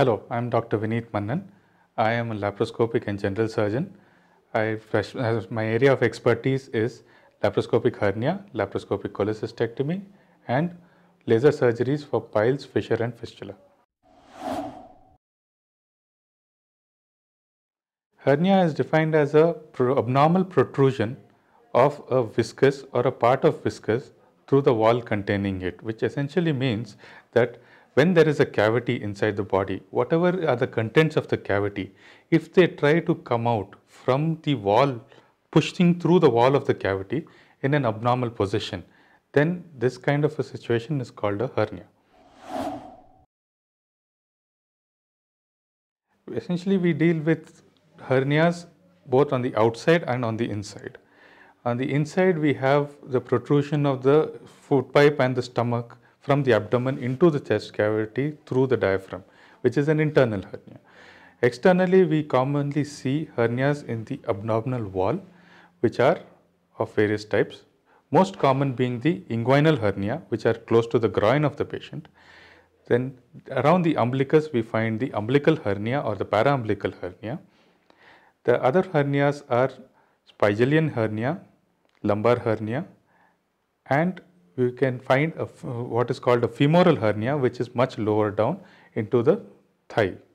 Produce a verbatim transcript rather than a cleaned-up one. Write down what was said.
Hello, I am Doctor Vineet Mannan. I am a laparoscopic and general surgeon. I, my area of expertise is laparoscopic hernia, laparoscopic cholecystectomy, and laser surgeries for piles, fissure, and fistula. Hernia is defined as a pro abnormal protrusion of a viscous or a part of viscous through the wall containing it, which essentially means that when there is a cavity inside the body, whatever are the contents of the cavity, if they try to come out from the wall, pushing through the wall of the cavity in an abnormal position, then this kind of a situation is called a hernia. Essentially, we deal with hernias both on the outside and on the inside. On the inside, we have the protrusion of the food pipe and the stomach from the abdomen into the chest cavity through the diaphragm, which is an internal hernia. Externally, we commonly see hernias in the abdominal wall, which are of various types. Most common being the inguinal hernia, which are close to the groin of the patient. Then around the umbilicus, we find the umbilical hernia or the paraumbilical hernia. The other hernias are spigelian hernia, lumbar hernia, and we can find a, what is called a femoral hernia, which is much lower down into the thigh.